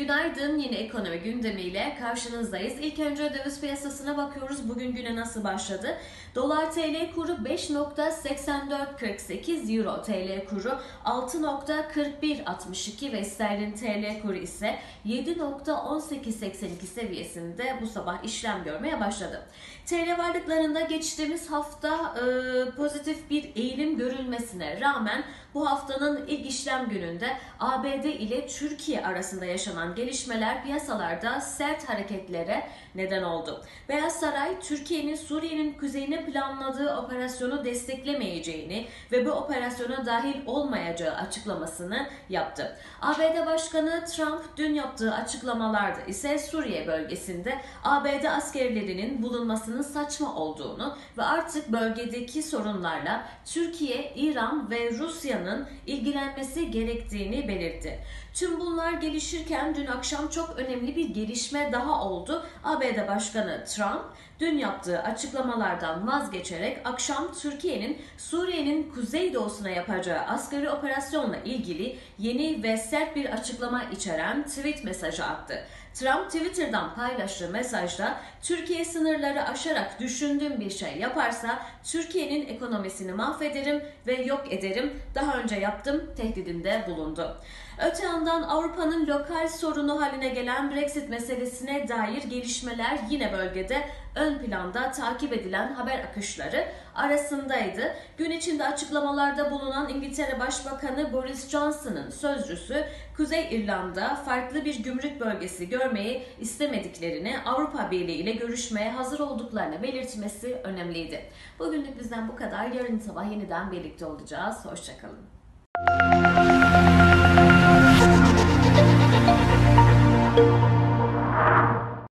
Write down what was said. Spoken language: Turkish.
Günaydın, yine ekonomi gündemiyle karşınızdayız. İlk önce döviz piyasasına bakıyoruz. Bugün güne nasıl başladı? Dolar TL kuru 5.8448, Euro TL kuru 6.4162 ve sterlin TL kuru ise 7.1882 seviyesinde bu sabah işlem görmeye başladı. TL varlıklarında geçtiğimiz hafta pozitif bir eğilim görülmesine rağmen bu haftanın ilk işlem gününde ABD ile Türkiye arasında yaşanan gelişmeler piyasalarda sert hareketlere neden oldu. Beyaz Saray, Türkiye'nin Suriye'nin kuzeyine planladığı operasyonu desteklemeyeceğini ve bu operasyona dahil olmayacağı açıklamasını yaptı. ABD Başkanı Trump dün yaptığı açıklamalarda ise Suriye bölgesinde ABD askerlerinin bulunmasının saçma olduğunu ve artık bölgedeki sorunlarla Türkiye, İran ve Rusya'nın ilgilenmesi gerektiğini belirtti. Tüm bunlar gelişirken dün akşam çok önemli bir gelişme daha oldu. ABD Başkanı Trump dün yaptığı açıklamalardan vazgeçerek akşam Türkiye'nin Suriye'nin kuzeydoğusuna yapacağı askeri operasyonla ilgili yeni ve sert bir açıklama içeren tweet mesajı attı. Trump Twitter'dan paylaştığı mesajda Türkiye sınırları aşarak düşündüğüm bir şey yaparsa Türkiye'nin ekonomisini mahvederim ve yok ederim. Daha önce yaptım tehdidinde bulundu. Öte yandan Avrupa'nın lokal sorunu haline gelen Brexit meselesine dair gelişmeler yine bölgede ön planda takip edilen haber akışları arasındaydı. Gün içinde açıklamalarda bulunan İngiltere Başbakanı Boris Johnson'ın sözcüsü Kuzey İrlanda farklı bir gümrük bölgesi görmeyi istemediklerini, Avrupa Birliği ile görüşmeye hazır olduklarını belirtmesi önemliydi. Bugünlük bizden bu kadar. Yarın sabah yeniden birlikte olacağız. Hoşça kalın.